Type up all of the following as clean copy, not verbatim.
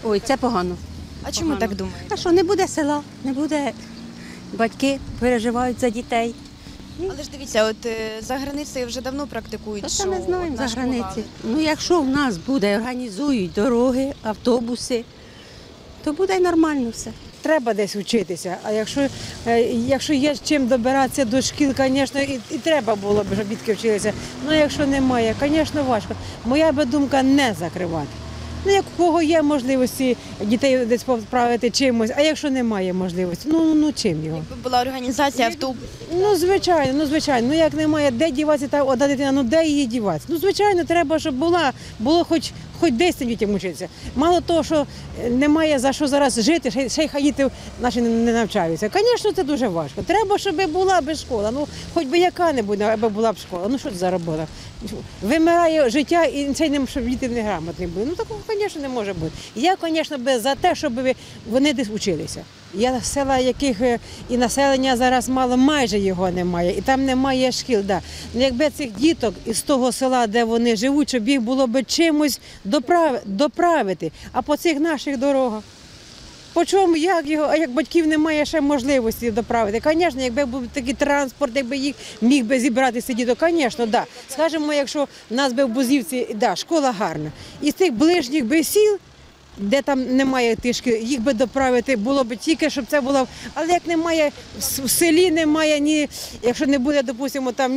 Ой, це погано. А чому так думаєте? А що, не буде села, не буде. Батьки переживають за дітей. Але ж дивіться, от за границею вже давно практикують, Та що це ми знаємо от за наш границі. повали. Ну, якщо в нас буде, організують дороги, автобуси, то буде й нормально все. Треба десь вчитися, а якщо є чим добиратися до шкіл, звісно, і треба було б, щоб дітки вчилися. Ну, якщо немає, звісно, важко. Моя би думка не закривати. Ну, як у кого є можливості дітей десь поправити чимось, а якщо немає можливості, ну чим його? Якби була організація автобусів. Ну, звичайно. Ну, як немає, де діватися, та одна дитина, ну де її діватися? Ну, звичайно, треба, щоб було хоч десь цим дітям вчитися. Мало того, що немає за що зараз жити, ще й хай діти наші не навчаються. Звісно, це дуже важко. Треба, щоб була б школа, ну, хоч би яка-небудь, аби була б школа. Ну, що це за робота? Вимирає життя і це не, щоб діти неграмотні були. Ну, такого, звісно, не може бути. Я, звісно, за те, щоб вони десь вчилися. Є села, яких і населення зараз мало, майже його немає, і там немає шкіл. Да. Ну, якби цих діток із того села, де вони живуть, щоб їх було б чимось доправити, а по цих наших дорогах. По чому, як його, а як батьків немає ще можливості доправити? Звісно, якби був такий транспорт, якби їх міг би зібрати діток, звісно, да. Скажімо, якщо в нас би в Бузівці, да, школа гарна. Із тих ближніх би сіл, де там немає тишки, їх би доправити було б тільки, щоб це було. Але як немає, в селі немає, якщо не буде, допустимо, там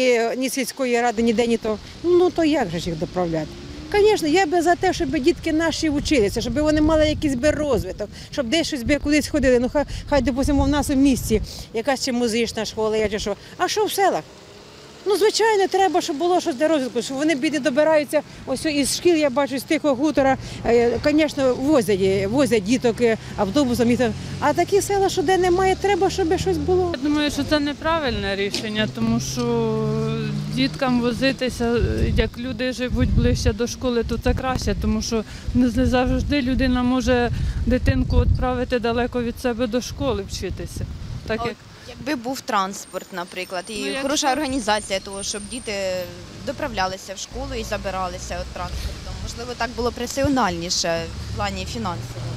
ні сільської ради, ніде, ні то, ну то як же ж їх доправляти? Звісно, я би за те, щоб дітки наші вчилися, щоб вони мали якийсь би розвиток, щоб десь щось би кудись ходили. Ну хай, допустимо, в нас у місті якась чи музична школа, чи що. А що в селах? Ну, звичайно, треба, щоб було щось для розвитку, щоб вони бідні добираються. Ось із шкіл, я бачу, з тихого хутора, звісно, возять діток автобусом. А такі села, що де немає, треба, щоб щось було. Я думаю, що це неправильне рішення, тому що діткам возитися, як люди живуть ближче до школи, то це краще, тому що не завжди людина може дитинку відправити далеко від себе до школи вчитися. Так як Якби був транспорт, наприклад, і якщо- хороша організація того, щоб діти доправлялися в школу і забиралися від транспортом, можливо, так було б раціональніше в плані фінансовому.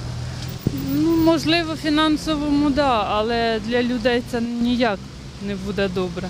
ну, можливо, фінансовому, да, але для людей це ніяк не буде добре.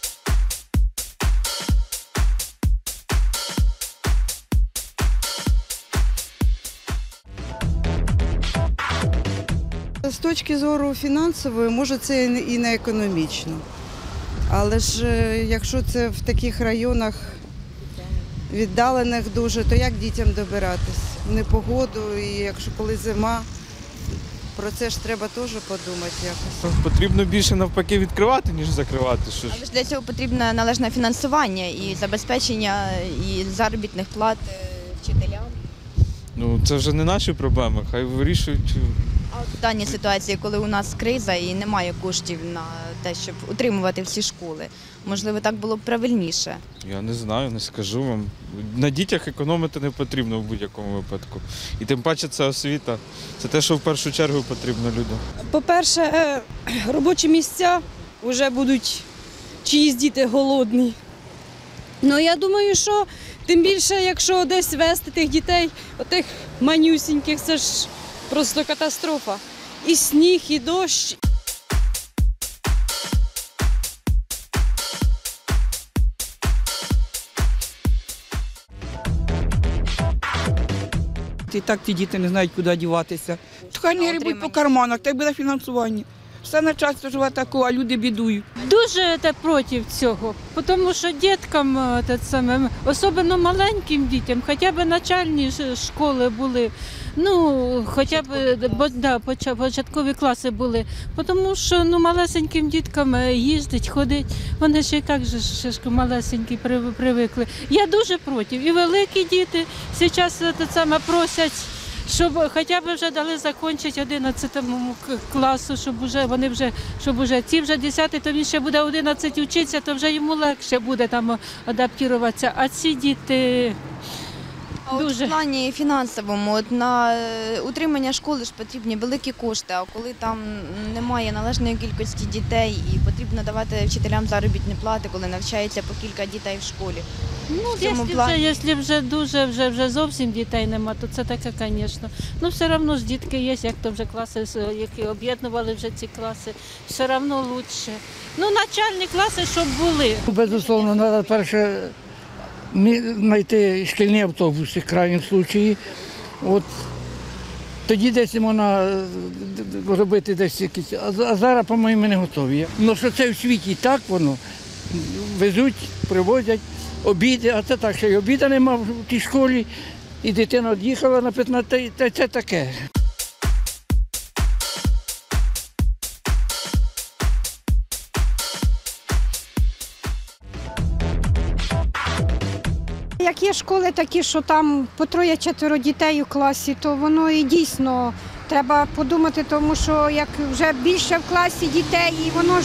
З точки зору фінансової, може, це і не економічно. Але ж якщо це в таких районах віддалених дуже, то як дітям добиратись? В непогоду, і якщо коли зима, про це ж треба теж подумати якось. Потрібно більше навпаки відкривати, ніж закривати. Що ж. Але ж для цього потрібне належне фінансування і забезпечення і заробітних плат вчителям. Ну, це вже не наші проблеми, хай вирішують. А от в даній ситуації, коли у нас криза і немає коштів на те, щоб утримувати всі школи, можливо, так було б правильніше. Я не знаю, не скажу вам. На дітях економити не потрібно в будь-якому випадку. І тим паче це освіта. Це те, що в першу чергу потрібно людям. По-перше, робочі місця вже будуть чиїсь діти голодні. Ну, я думаю, що тим більше, якщо десь вести тих дітей, отих манюсіньких, це ж просто катастрофа. І сніг, і дощ. І так ті діти не знають, куди діватися. Хай не грибуть по карманах, так буде фінансування. Все начальство живе таке, а люди бідують. Дуже проти цього, тому що діткам, особливо маленьким дітям, хоча б начальні школи були, ну, хоча б початкові класи були, тому що малесеньким діткам їздить, ходить, вони ще як же малесенькі привикли. Я дуже проти. І великі діти зараз просять, щоб хоча б вже дали закінчити 11 класу, щоб ці вже 10, то він ще буде 11 вчитися, то вже йому легше буде там адаптуватися. А ці діти, А от в плані фінансовому, от на утримання школи ж потрібні великі кошти, а коли там немає належної кількості дітей і потрібно давати вчителям заробітні плати, коли навчається по кілька дітей в школі. Ну, в цьому плані. якщо вже дуже, вже зовсім дітей нема, то це таке, звісно. Ну, все одно ж дітки є, як то вже класи, які об'єднували вже ці класи, все одно краще. Ну, начальні класи, щоб були. Безусловно, треба перше знайти шкільні автобуси в крайньому випадку. От тоді десь можна робити десь якісь, а зараз, по-моєму, не готові. Ну, що це в світі так воно, везуть, привозять, обіди, а це так, що й обіда нема в тій школі, і дитина від'їхала на 15, це таке. Як є школи такі, що там по 3-4 дітей у класі, то воно і дійсно треба подумати, тому що як вже більше в класі дітей, і воно ж,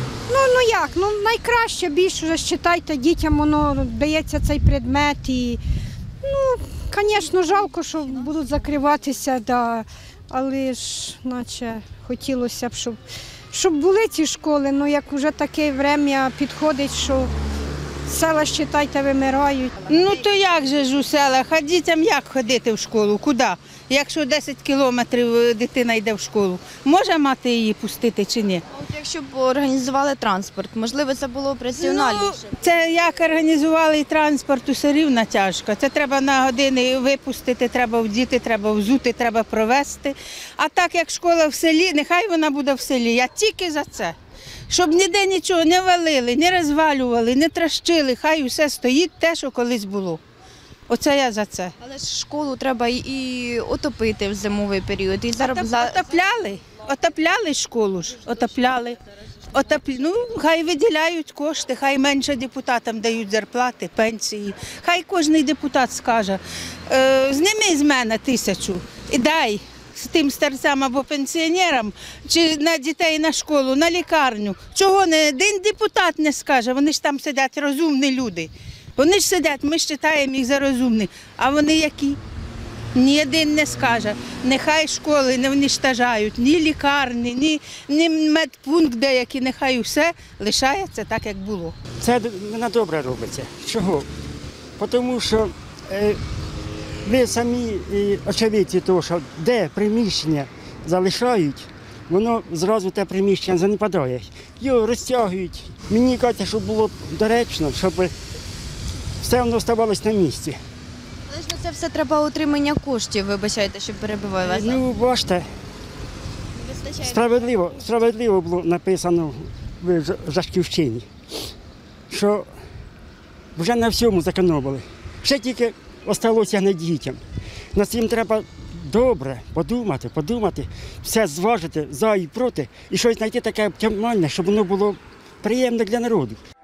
найкраще більше вже читайте, дітям воно дається цей предмет. І, звісно, жалко, що будуть закриватися, да, але ж, наче, хотілося б, щоб були ці школи, як вже таке час підходить, що села, считайте, вимирають. Ну то як же ж у селах, а дітям як ходити в школу? Куди? Якщо 10 кілометрів дитина йде в школу, може мати її пустити чи ні? От якщо б організували транспорт, можливо, це було б раціональніше. Це як організували транспорт, все рівно тяжко. Це треба на години випустити, треба вдіти, треба взути, треба провести. А так як школа в селі, нехай вона буде в селі. Я тільки за це. Щоб ніде нічого не валили, не розвалювали, не трощили, хай усе стоїть те, що колись було. Оце я за це. Але ж школу треба і отопити в зимовий період. І Отопляли школу ж, отопляли. Ну, хай виділяють кошти, хай менше депутатам дають зарплати, пенсії. Хай кожен депутат скаже, зніми з мене 1000 і дай з тим старцям або пенсіонерам, чи на дітей на школу, на лікарню. Чого не один депутат не скаже, вони ж там сидять розумні люди. Вони ж сидять, ми ж вважаємо їх за розумних, а вони які? Ні один не скаже. Нехай школи не уничтожають, ні лікарні, ні медпункт деякі, нехай все лишається так, як було. Це не добре робиться. Чого? Тому що ви самі очевидці того, що де приміщення залишають, воно зразу те приміщення занепадає. Його розтягують. Мені кажуть, що було б доречно, щоб все воно ставалося на місці. Але ж на це все треба утримання коштів, вибачайте, щоб перебиваю вас. Ну, бачите, справедливо було написано в Жашківщині, що вже на всьому зекономили. Ще тільки залишилося над дітям. Над цим треба добре подумати, все зважити за і проти, і щось знайти таке оптимальне, щоб воно було приємне для народу.